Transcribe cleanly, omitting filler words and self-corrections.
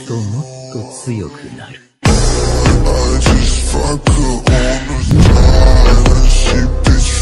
ともっと強くなる。 I just fuck her on the side and she bitch